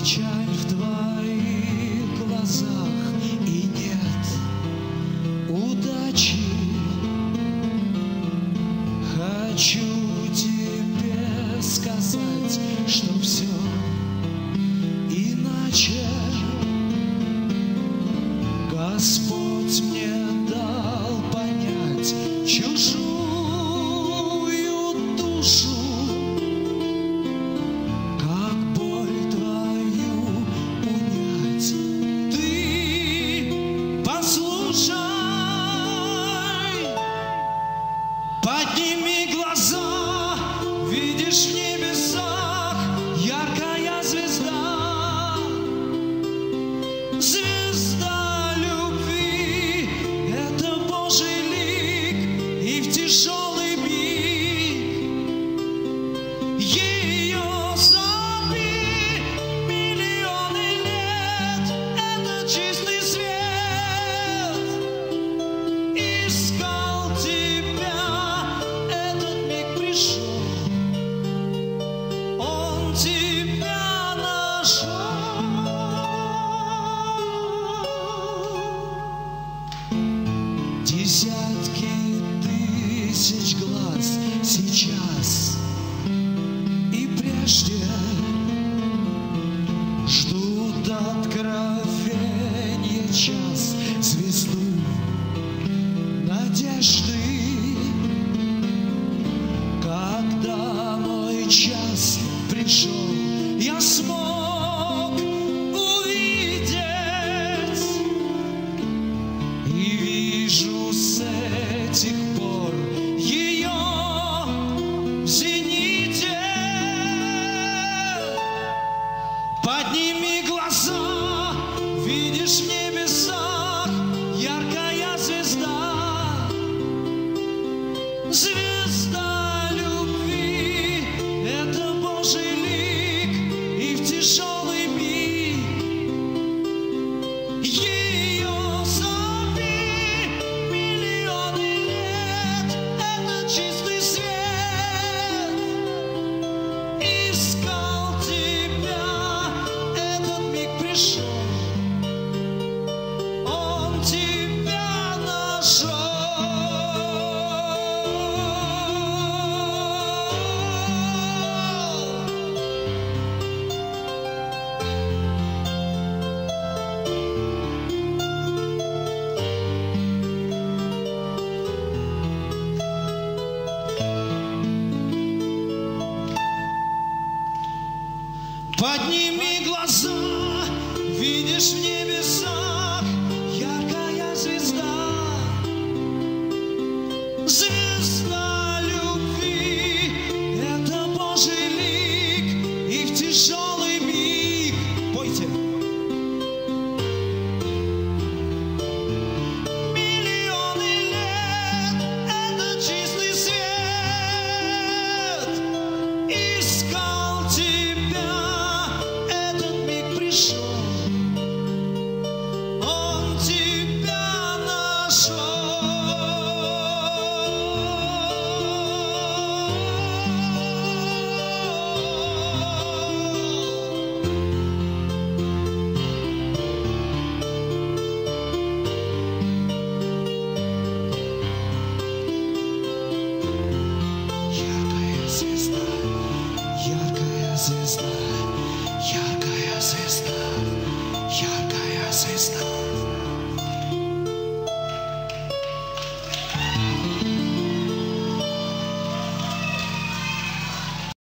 печаль в твоих глазах и нет удачи. Хочу тебе сказать, что все иначе. Господь мне дал понять чужую душу, как боль твою унять. Ты послушай, подними глаза, видишь в небесах яркая звезда, звезда любви, это Божий лик, и в тяжелый миг ее зови миллионы лет, это чистый свет. Искал тебя, этот миг пришел, он тебя нашел. Десятки тысяч глаз сейчас и прежде ждут откровения час, звезду надежды. Когда мой час пришел, я смог увидеть и вижу с этих пор ее в зените. Подними глаза, видишь в небесах яркая звезда, звезда любви, это Божий лик, и в тяжелый миг ее зови миллионы лет, это чистый свет. Искал тебя, этот миг пришел, он тебя нашел. Подними глаза, видишь в небесах яркая звезда.